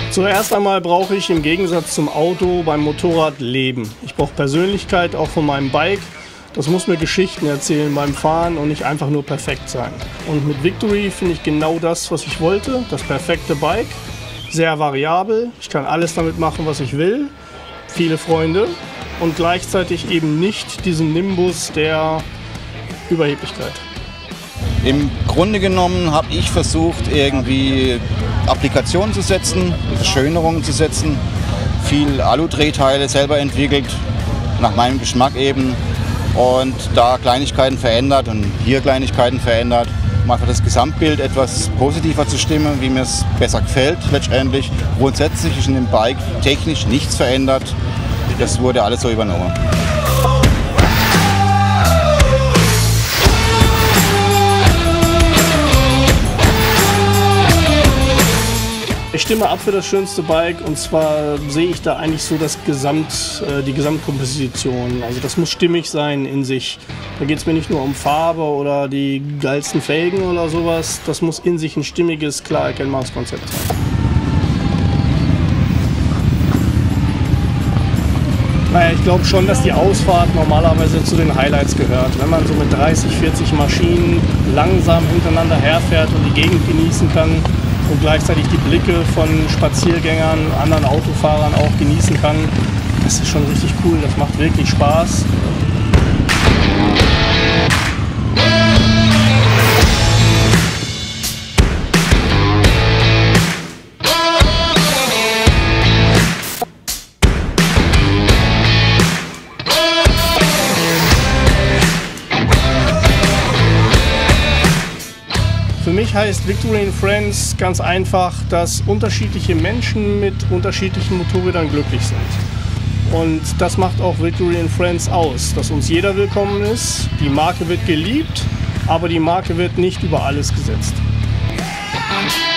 Zuerst einmal brauche ich im Gegensatz zum Auto beim Motorrad Leben. Ich brauche Persönlichkeit auch von meinem Bike. Das muss mir Geschichten erzählen beim Fahren und nicht einfach nur perfekt sein. Und mit Victory finde ich genau das, was ich wollte. Das perfekte Bike. Sehr variabel. Ich kann alles damit machen, was ich will. Viele Freunde. Und gleichzeitig eben nicht diesen Nimbus der Überheblichkeit. Im Grunde genommen habe ich versucht, irgendwie Applikationen zu setzen, Beschönerungen zu setzen, viel Alu-Drehteile selber entwickelt, nach meinem Geschmack eben, und da Kleinigkeiten verändert und hier Kleinigkeiten verändert, um einfach das Gesamtbild etwas positiver zu stimmen, wie mir es besser gefällt letztendlich. Grundsätzlich ist in dem Bike technisch nichts verändert, das wurde alles so übernommen. Ich stimme ab für das schönste Bike, und zwar sehe ich da eigentlich so die Gesamtkomposition. Also das muss stimmig sein in sich. Da geht es mir nicht nur um Farbe oder die geilsten Felgen oder sowas. Das muss in sich ein stimmiges, klar erkennbares Konzept sein. Naja, ich glaube schon, dass die Ausfahrt normalerweise zu den Highlights gehört. Wenn man so mit 30, 40 Maschinen langsam hintereinander herfährt und die Gegend genießen kann und gleichzeitig die Blicke von Spaziergängern, anderen Autofahrern auch genießen kann, das ist schon richtig cool, das macht wirklich Spaß. Für mich heißt Victory & Friends ganz einfach, dass unterschiedliche Menschen mit unterschiedlichen Motorrädern glücklich sind. Und das macht auch Victory & Friends aus, dass uns jeder willkommen ist, die Marke wird geliebt, aber die Marke wird nicht über alles gesetzt.